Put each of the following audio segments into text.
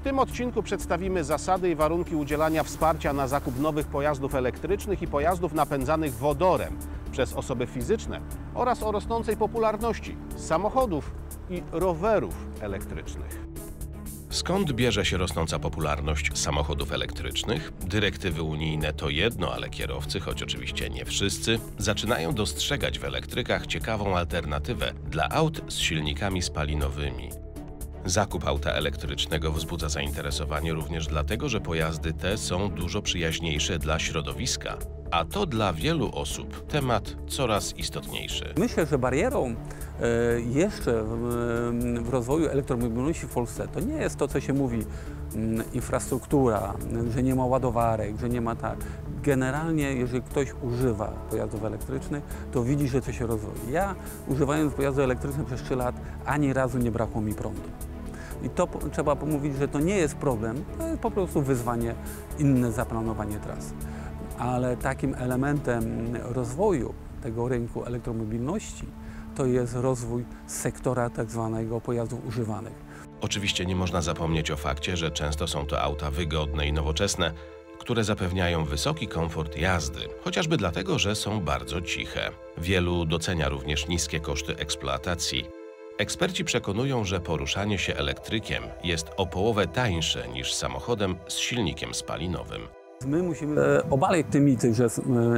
tym odcinku przedstawimy zasady i warunki udzielania wsparcia na zakup nowych pojazdów elektrycznych i pojazdów napędzanych wodorem przez osoby fizyczne oraz o rosnącej popularności samochodów i rowerów elektrycznych. Skąd bierze się rosnąca popularność samochodów elektrycznych? Dyrektywy unijne to jedno, ale kierowcy, choć oczywiście nie wszyscy, zaczynają dostrzegać w elektrykach ciekawą alternatywę dla aut z silnikami spalinowymi. Zakup auta elektrycznego wzbudza zainteresowanie również dlatego, że pojazdy te są dużo przyjaźniejsze dla środowiska, a to dla wielu osób temat coraz istotniejszy. Myślę, że barierą jeszcze w rozwoju elektromobilności w Polsce to nie jest to, co się mówi, infrastruktura, że nie ma ładowarek, że nie ma tak. Generalnie, jeżeli ktoś używa pojazdów elektrycznych, to widzi, że to się rozwija. Ja, używając pojazdu elektrycznego przez 3 lat, ani razu nie brakło mi prądu. I to trzeba mówić, że to nie jest problem, to jest po prostu wyzwanie, inne zaplanowanie tras. Ale takim elementem rozwoju tego rynku elektromobilności to jest rozwój sektora tak zwanego pojazdów używanych. Oczywiście nie można zapomnieć o fakcie, że często są to auta wygodne i nowoczesne, które zapewniają wysoki komfort jazdy, chociażby dlatego, że są bardzo ciche. Wielu docenia również niskie koszty eksploatacji. Eksperci przekonują, że poruszanie się elektrykiem jest o połowę tańsze niż samochodem z silnikiem spalinowym. My musimy obalić te mity, że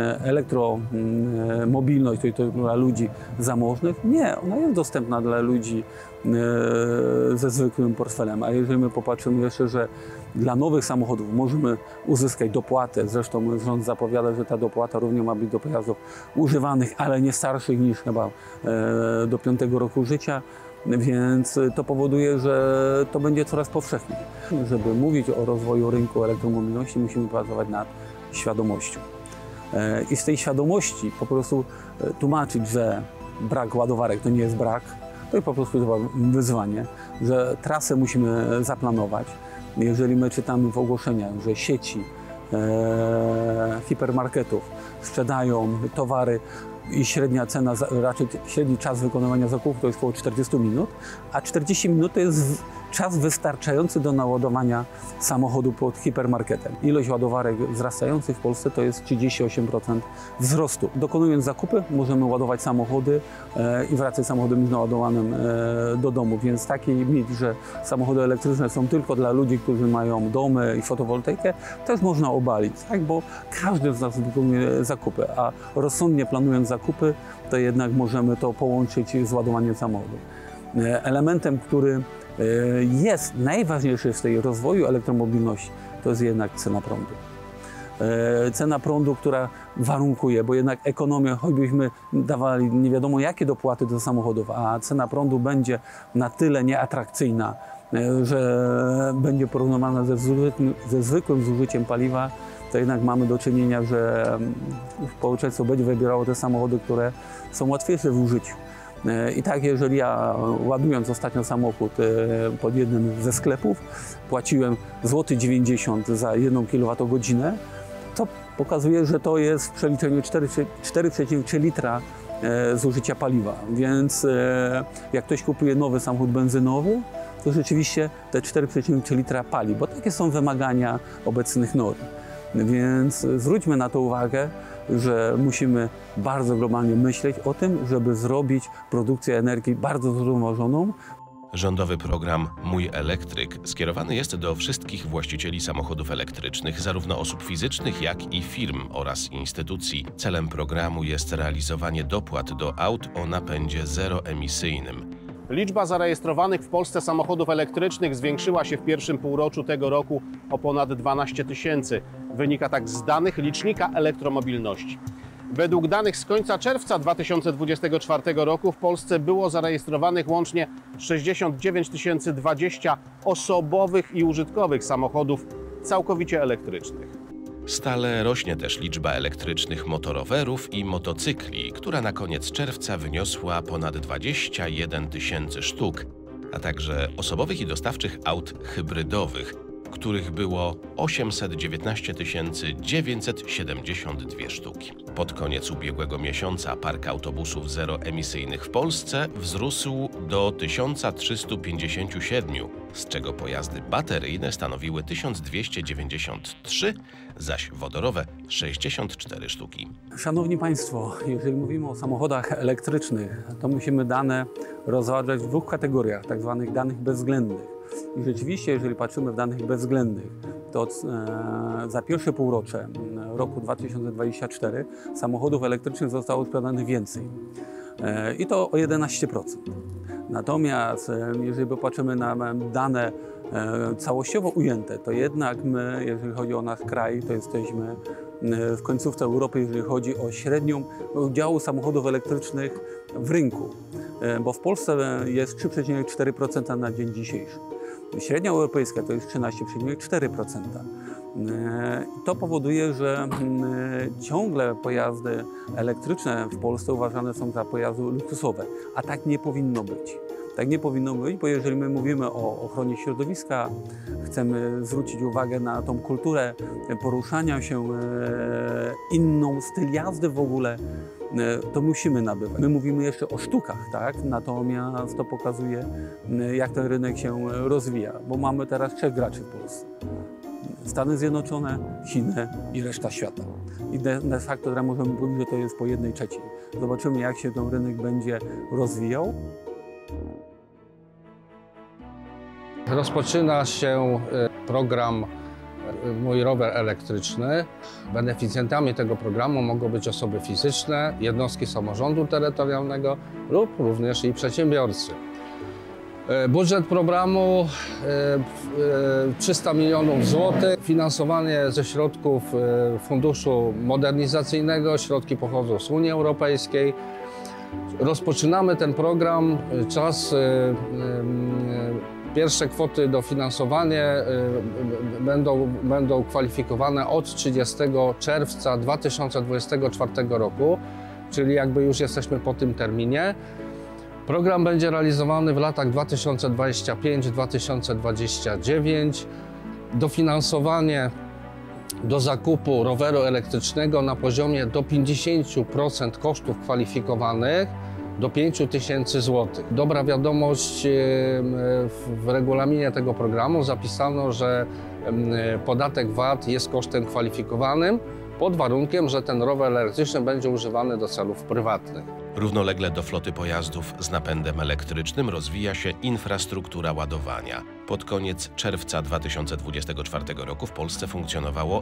elektromobilność to dla ludzi zamożnych. Nie, ona jest dostępna dla ludzi ze zwykłym portfelem. A jeżeli my popatrzymy jeszcze, że dla nowych samochodów możemy uzyskać dopłatę, zresztą rząd zapowiada, że ta dopłata również ma być do pojazdów używanych, ale nie starszych niż chyba do 5 roku życia, więc to powoduje, że to będzie coraz powszechniej. Żeby mówić o rozwoju rynku elektromobilności, musimy pracować nad świadomością. I z tej świadomości po prostu tłumaczyć, że brak ładowarek to nie jest brak, to jest po prostu wyzwanie, że trasę musimy zaplanować. Jeżeli my czytamy w ogłoszeniach, że sieci hipermarketów sprzedają towary i średnia cena, raczej średni czas wykonywania zakupów to jest około 40 minut, a 40 minut to jest czas wystarczający do naładowania samochodu pod hipermarketem. Ilość ładowarek wzrastających w Polsce to jest 38% wzrostu. Dokonując zakupy możemy ładować samochody i wracać samochodem już naładowanym do domu, więc taki mit, że samochody elektryczne są tylko dla ludzi, którzy mają domy i fotowoltaikę, też można obalić, tak? Bo każdy z nas wykonuje zakupy, a rozsądnie planując zakupy, to jednak możemy to połączyć z ładowaniem samochodu. Elementem, który jest najważniejszy w tej rozwoju elektromobilności, to jest jednak cena prądu. Cena prądu, która warunkuje, bo jednak ekonomia, choćbyśmy dawali nie wiadomo jakie dopłaty do samochodów, a cena prądu będzie na tyle nieatrakcyjna, że będzie porównywana ze zwykłym zużyciem paliwa, to jednak mamy do czynienia, że społeczeństwo będzie wybierało te samochody, które są łatwiejsze w użyciu. I tak, jeżeli ja ładując ostatnio samochód pod jednym ze sklepów, płaciłem złoty 90 za 1 kWh, to pokazuje, że to jest w przeliczeniu 4,3 litra zużycia paliwa. Więc jak ktoś kupuje nowy samochód benzynowy, to rzeczywiście te 4,3 litra pali, bo takie są wymagania obecnych norm. Więc zwróćmy na to uwagę, że musimy bardzo globalnie myśleć o tym, żeby zrobić produkcję energii bardzo zrównoważoną. Rządowy program Mój Elektryk skierowany jest do wszystkich właścicieli samochodów elektrycznych, zarówno osób fizycznych, jak i firm oraz instytucji. Celem programu jest realizowanie dopłat do aut o napędzie zeroemisyjnym. Liczba zarejestrowanych w Polsce samochodów elektrycznych zwiększyła się w pierwszym półroczu tego roku o ponad 12 000. Wynika tak z danych licznika elektromobilności. Według danych z końca czerwca 2024 roku w Polsce było zarejestrowanych łącznie 69 020 osobowych i użytkowych samochodów całkowicie elektrycznych. Stale rośnie też liczba elektrycznych motorowerów i motocykli, która na koniec czerwca wyniosła ponad 21 000 sztuk, a także osobowych i dostawczych aut hybrydowych, których było 819 972 sztuki. Pod koniec ubiegłego miesiąca park autobusów zeroemisyjnych w Polsce wzrósł do 1357, z czego pojazdy bateryjne stanowiły 1293, zaś wodorowe 64 sztuki. Szanowni Państwo, jeżeli mówimy o samochodach elektrycznych, to musimy dane rozważać w dwóch kategoriach, tak zwanych danych bezwzględnych. I rzeczywiście, jeżeli patrzymy w danych bezwzględnych, to za pierwsze półrocze roku 2024 samochodów elektrycznych zostało sprzedanych więcej. I to o 11%. Natomiast jeżeli popatrzymy na dane całościowo ujęte, to jednak my, jeżeli chodzi o nasz kraj, to jesteśmy w końcówce Europy, jeżeli chodzi o średnią udziału samochodów elektrycznych w rynku, bo w Polsce jest 3,4% na dzień dzisiejszy. Średnia europejska to jest 13,4%. To powoduje, że ciągle pojazdy elektryczne w Polsce uważane są za pojazdy luksusowe, a tak nie powinno być. Tak nie powinno być, bo jeżeli my mówimy o ochronie środowiska, chcemy zwrócić uwagę na tą kulturę poruszania się, inną styl jazdy w ogóle, to musimy nabywać. My mówimy jeszcze o sztukach, tak? Natomiast to pokazuje, jak ten rynek się rozwija, bo mamy teraz 3 graczy w Polsce. Stany Zjednoczone, Chiny i reszta świata. I de facto możemy powiedzieć, że to jest po 1/3. Zobaczymy, jak się ten rynek będzie rozwijał. Rozpoczyna się program Mój rower elektryczny. Beneficjentami tego programu mogą być osoby fizyczne, jednostki samorządu terytorialnego lub również i przedsiębiorcy. Budżet programu 300 milionów złotych, finansowanie ze środków Funduszu Modernizacyjnego, środki pochodzą z Unii Europejskiej. Rozpoczynamy ten program, pierwsze kwoty dofinansowania będą kwalifikowane od 30 czerwca 2024 roku, czyli jakby już jesteśmy po tym terminie. Program będzie realizowany w latach 2025-2029. Dofinansowanie do zakupu roweru elektrycznego na poziomie do 50% kosztów kwalifikowanych do 5000 zł. Dobra wiadomość, w regulaminie tego programu zapisano, że podatek VAT jest kosztem kwalifikowanym pod warunkiem, że ten rower elektryczny będzie używany do celów prywatnych. Równolegle do floty pojazdów z napędem elektrycznym rozwija się infrastruktura ładowania. Pod koniec czerwca 2024 roku w Polsce funkcjonowało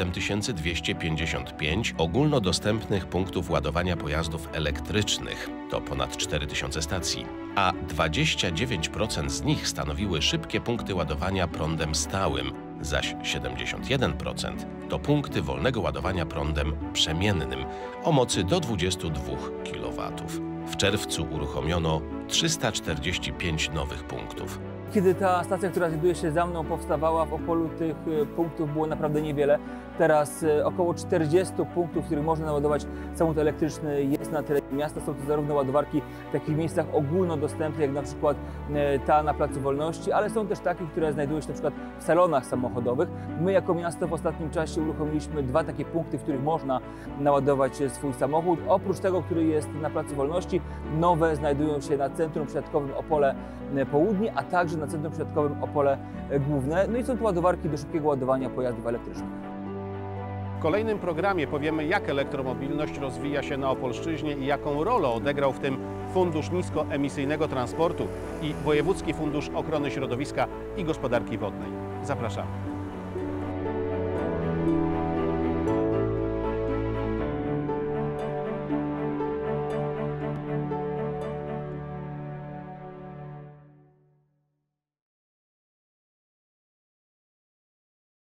7255 ogólnodostępnych punktów ładowania pojazdów elektrycznych. To ponad 4000 stacji, a 29% z nich stanowiły szybkie punkty ładowania prądem stałym, zaś 71% to punkty wolnego ładowania prądem przemiennym o mocy do 22 kW. W czerwcu uruchomiono 345 nowych punktów. Kiedy ta stacja, która znajduje się za mną, powstawała, w Opolu tych punktów było naprawdę niewiele. Teraz około 40 punktów, w których można naładować samochód elektryczny, jest na terenie miasta. Są to zarówno ładowarki w takich miejscach ogólnodostępnych, jak na przykład ta na Placu Wolności, ale są też takie, które znajdują się na przykład w salonach samochodowych. My jako miasto w ostatnim czasie uruchomiliśmy 2 takie punkty, w których można naładować swój samochód. Oprócz tego, który jest na Placu Wolności, nowe znajdują się na Centrum Przesiadkowym Opole Południe, a także na Centrum Przesiadkowym Opole Główne. No i są to ładowarki do szybkiego ładowania pojazdów elektrycznych. W kolejnym programie powiemy, jak elektromobilność rozwija się na Opolszczyźnie i jaką rolę odegrał w tym Fundusz Niskoemisyjnego Transportu i Wojewódzki Fundusz Ochrony Środowiska i Gospodarki Wodnej. Zapraszamy.